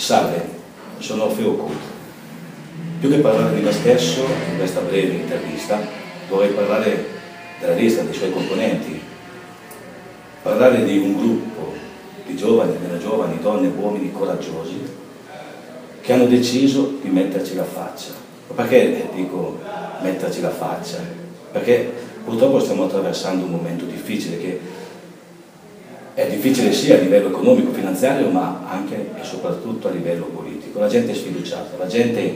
Salve, sono Orfeo Cuto. Più che parlare di me stesso in questa breve intervista, vorrei parlare della lista, dei suoi componenti, parlare di un gruppo di giovani, meno giovani, donne e uomini coraggiosi che hanno deciso di metterci la faccia. Perché dico metterci la faccia? Perché purtroppo stiamo attraversando un momento difficile, che è difficile sia a livello economico, finanziario, ma anche e soprattutto a livello politico. La gente è sfiduciata, la gente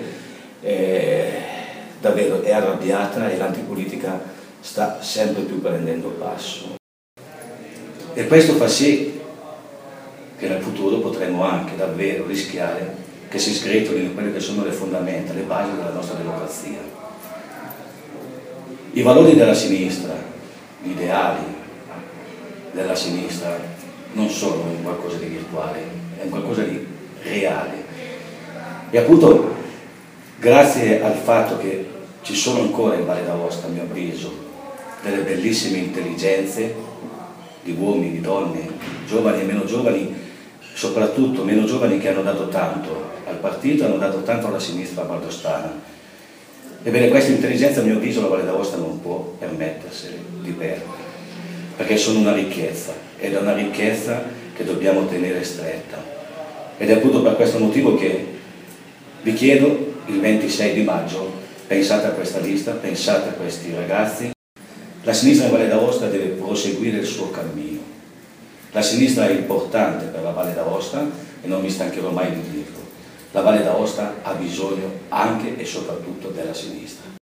davvero è arrabbiata e l'antipolitica sta sempre più prendendo passo. E questo fa sì che nel futuro potremo anche davvero rischiare che si sgretolino quelle che sono le fondamenta, le basi della nostra democrazia. I valori della sinistra, gli ideali della sinistra non sono un qualcosa di virtuale, è un qualcosa di reale. E appunto grazie al fatto che ci sono ancora in Valle d'Aosta, a mio avviso, delle bellissime intelligenze di uomini, di donne, giovani e meno giovani, soprattutto meno giovani, che hanno dato tanto al partito, hanno dato tanto alla sinistra valdostana. Ebbene, questa intelligenza, a mio avviso, la Valle d'Aosta non può permetterseli di perdere, perché sono una ricchezza, ed è una ricchezza che dobbiamo tenere stretta. Ed è appunto per questo motivo che vi chiedo, il 26 di maggio, pensate a questa lista, pensate a questi ragazzi. La sinistra in Valle d'Aosta deve proseguire il suo cammino. La sinistra è importante per la Valle d'Aosta e non mi stancherò mai di dirlo. La Valle d'Aosta ha bisogno anche e soprattutto della sinistra.